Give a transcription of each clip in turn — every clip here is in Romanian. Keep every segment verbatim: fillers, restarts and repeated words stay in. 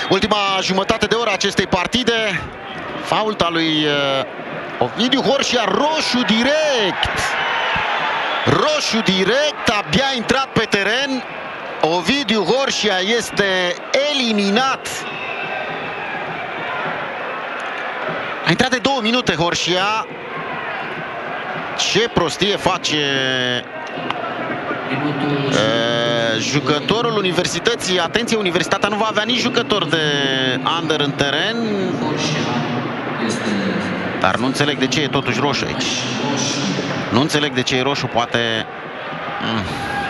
ultima jumătate de oră a acestei partide. Faulta lui Ovidiu Horșia, roșu direct. Roșu direct, abia intrat pe teren. Ovidiu Horșia este eliminat. A intrat de două minute Horșia. Ce prostie face uh, jucătorul Universității. Atenție, Universitatea nu va avea nici jucător de under în teren. Dar nu înțeleg de ce e totuși roșu aici. Nu înțeleg de ce e roșu, poate... Mm.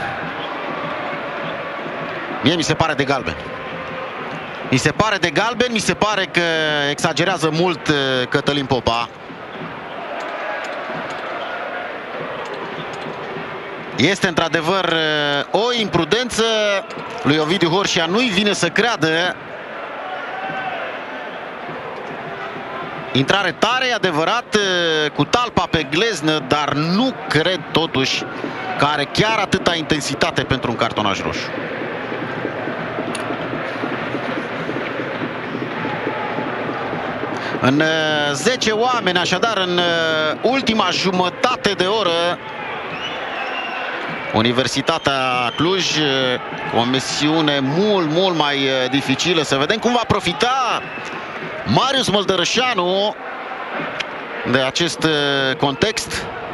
Mie mi se pare de galben. Mi se pare de galben, mi se pare că exagerează mult Cătălin Popa. Este într-adevăr o imprudență. Lui Ovidiu Horșia nu-i vine să creadă. Intrare tare, e adevărat, cu talpa pe gleznă, dar nu cred totuși că are chiar atâta intensitate pentru un cartonaj roșu. În zece oameni, așadar, în ultima jumătate de oră, Universitatea Cluj cu o misiune mult, mult mai dificilă. Să vedem cum va profita Marius Măldărășanu de acest context.